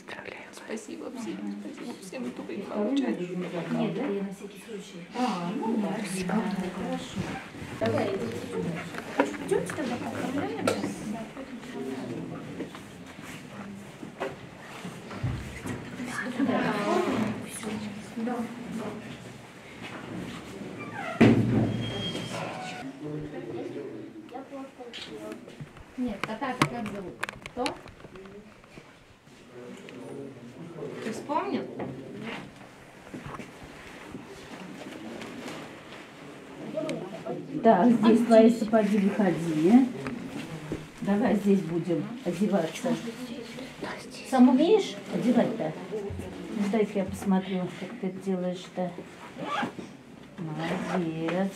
Спасибо всем. Спасибо всем, кто вы получаете. Нет, да, я на всякий случай. Ну да, хорошо. Давай, идемте тогда поправляем. Да. Нет, кота-то как зовут? Кто? Ты вспомнил? Так, здесь твои сапоги выходи. Давай здесь будем одеваться. Сам умеешь одевать-то? Ну, дай-ка я посмотрю, как ты это делаешь-то. Молодец.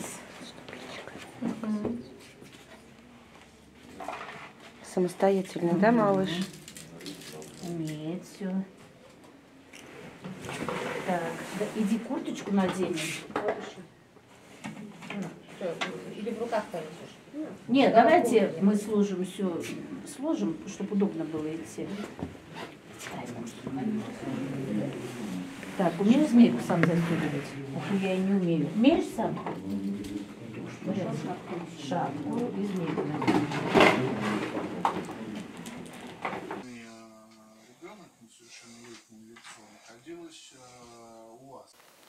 Самостоятельно, да, малыш? Умеет все. Так, да, иди курточку наденем. Или в руках повесишь? Нет, давайте мы сложим все, сложим, чтобы удобно было идти. Так, умеешь змейку сам застегивать? А то я и не умею. Умеешь сам? Шапку и змейку наденем. Ребенок несовершеннолетним лицом находилась у вас.